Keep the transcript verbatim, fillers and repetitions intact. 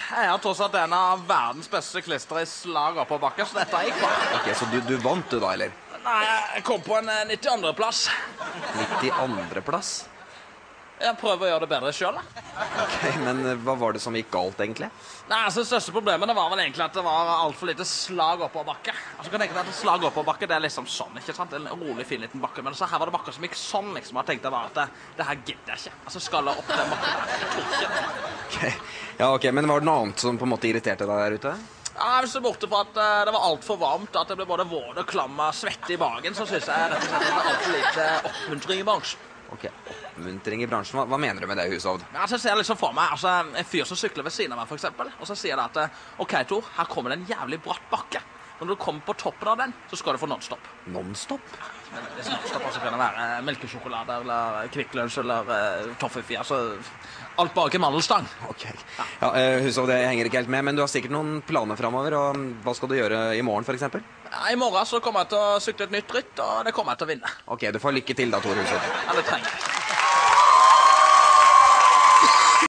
Jeg har tross alt en av verdens beste syklister i slag opp på bakken, så dette gikk bra. Ok, så du, du vant du da, eller? Nei, jeg kom på en nittiandre plass. nittiandre plass? Jeg prøver å gjøre det bedre selv, da. Ok, men hva var det som gikk galt, egentlig? Nei, altså, det største problemet det var vel egentlig at det var alt for lite slag opp på bakke. Altså, kan jeg tenke deg at slag opp på bakke, det er liksom sånn, ikke sant? En rolig, fin liten bakke. Men så her var det bakker som gikk sånn, liksom. Jeg tenkte bare at det, det her gidder jeg ikke. Altså, skal jeg opp den bakken der? Jeg tror ikke det. Ok, ja, ok, men var det noe annet som på en måte irriterte deg der ute? Ja, hvis det er borte fra at uh, det var alt for varmt, at det ble både våd og klam og svette i bagen, så synes jeg rett og slett at det er alt for lite oppmuntring i bransjen. Ok, oppmuntring i bransjen. Hva, hva mener du med det, Hushovd? Ja, altså, jeg ser liksom for meg altså, en fyr som sykler ved siden av meg, for eksempel, og så sier det at uh, ok, Tor, her kommer det en jævlig bratt bakke. Når du kommer på toppen av den, så skal du få non-stop. Non-stop? Hvis non-stop altså kan det være uh, melkesjokolade eller kvikklunsj eller uh, toffifee, altså alt bak en mandelstang. Ok, ja, uh, Hushovd, jeg henger ikke helt med, men du har sikkert noen planer fremover, og hva skal du gjøre i morgen, for eksempel? Ja, i morgen så kommer jeg til å sykle et nytt ritt, og det kommer jeg til å vinne. Ok, du får lykke til da, Tor Hushovd. Ja, det trenger jeg.